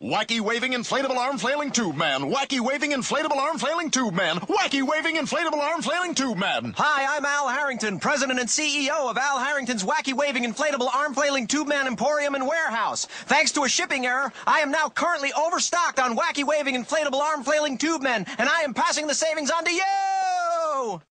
Wacky waving inflatable arm flailing tube man. Wacky waving inflatable arm flailing tube man. Wacky waving inflatable arm flailing tube man. Hi, I'm Al Harrington, president and CEO of Al Harrington's Wacky waving inflatable arm flailing tube man emporium and warehouse. Thanks to a shipping error, I am now currently overstocked on wacky waving inflatable arm flailing tube men, and I am passing the savings on to you!